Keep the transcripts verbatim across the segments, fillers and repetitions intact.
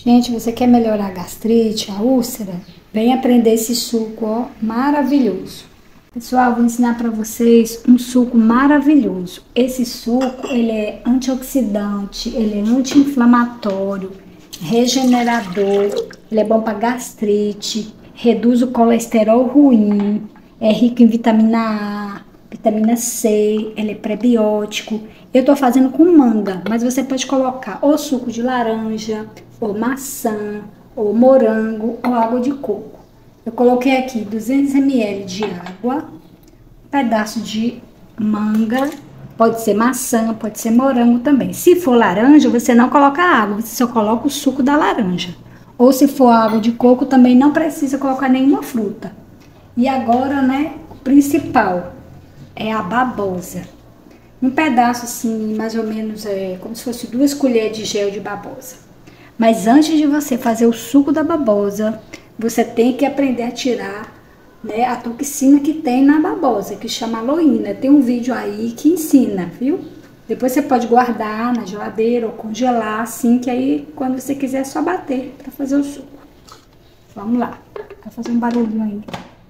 Gente, você quer melhorar a gastrite, a úlcera? Vem aprender esse suco, ó, maravilhoso. Pessoal, vou ensinar para vocês um suco maravilhoso. Esse suco, ele é antioxidante, ele é anti-inflamatório, regenerador, ele é bom para gastrite, reduz o colesterol ruim, é rico em vitamina A, vitamina C, ele é prebiótico. Eu tô fazendo com manga, mas você pode colocar ou suco de laranja, ou maçã, ou morango, ou água de coco. Eu coloquei aqui duzentos mililitros de água, um pedaço de manga, pode ser maçã, pode ser morango também. Se for laranja, você não coloca água, você só coloca o suco da laranja. Ou se for água de coco, também não precisa colocar nenhuma fruta. E agora, né, o principal é a babosa. Um pedaço assim, mais ou menos, é como se fosse duas colheres de gel de babosa. Mas antes de você fazer o suco da babosa, você tem que aprender a tirar, né, a toxina que tem na babosa, que chama aloína. Tem um vídeo aí que ensina, viu? Depois você pode guardar na geladeira ou congelar, assim, que aí quando você quiser é só bater para fazer o suco. Vamos lá, vai fazer um barulhinho aí.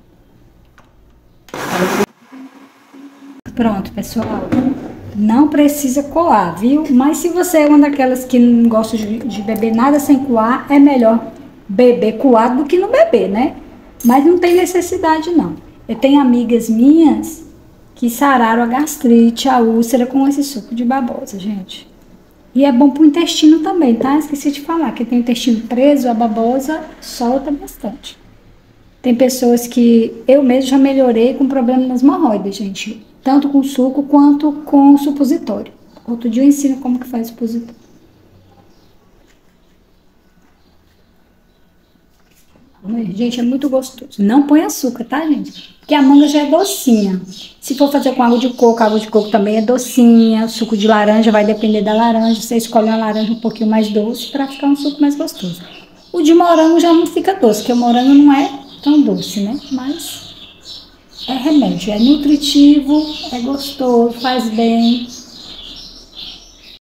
Pronto, pessoal. Não precisa coar, viu? Mas se você é uma daquelas que não gosta de, de beber nada sem coar, é melhor beber coado do que não beber, né? Mas não tem necessidade, não. Eu tenho amigas minhas que sararam a gastrite, a úlcera com esse suco de babosa, gente. E é bom pro intestino também, tá? Esqueci de falar que tem o intestino preso, a babosa solta bastante. Tem pessoas que eu mesmo já melhorei com problema nas hemorroidas, gente. Tanto com suco quanto com supositório. Outro dia eu ensino como que faz supositório. Gente, é muito gostoso. Não põe açúcar, tá, gente? Porque a manga já é docinha. Se for fazer com água de coco, a água de coco também é docinha. O suco de laranja vai depender da laranja. Você escolhe uma laranja um pouquinho mais doce para ficar um suco mais gostoso. O de morango já não fica doce, porque o morango não é tão doce, né? Mas é remédio, é nutritivo, é gostoso, faz bem.